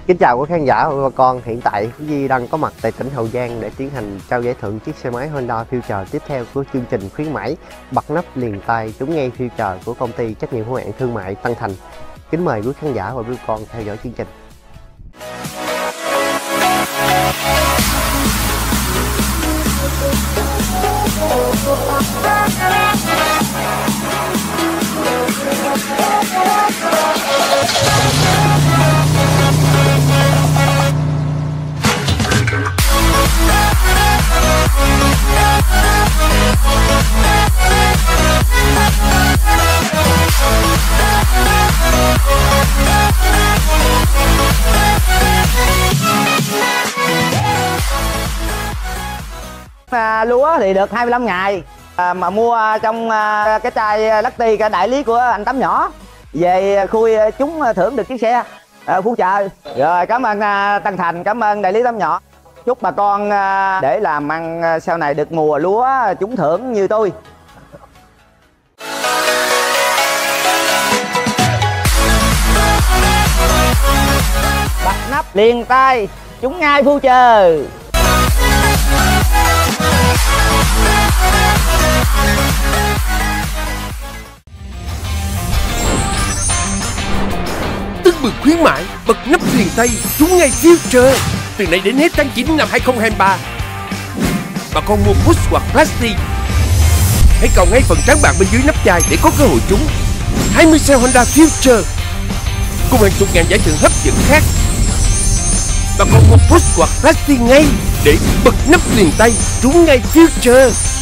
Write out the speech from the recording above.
Kính chào quý khán giả và bà con, hiện tại Duy đang có mặt tại tỉnh Hậu Giang để tiến hành trao giải thưởng chiếc xe máy Honda Future tiếp theo của chương trình khuyến mãi bật nắp liền tay trúng ngay Future của công ty trách nhiệm hữu hạn thương mại Tân Thành. Kính mời quý khán giả và bà con theo dõi chương trình. Lúa thì được 25 ngày mà mua trong cái chai Lucky, cái đại lý của anh Tám Nhỏ, về khui chúng thưởng được chiếc xe Future. Rồi cảm ơn Tân Thành, cảm ơn đại lý Tám Nhỏ. Chúc bà con để làm ăn sau này được mùa lúa trúng thưởng như tôi. Bật nắp liền tay trúng ngay Future. Tưng bừng khuyến mãi bật nắp liền tay trúng ngay Future từ nay đến hết tháng 9 năm 2023. Bà con mua push hoặc plastic, hãy cào ngay phần trắng bạc bên dưới nắp chai để có cơ hội trúng 20 xe Honda Future cùng hàng chục ngàn giải thưởng hấp dẫn khác. Bà con mua push hoặc plastic ngay để bật nắp liền tay trúng ngay Future.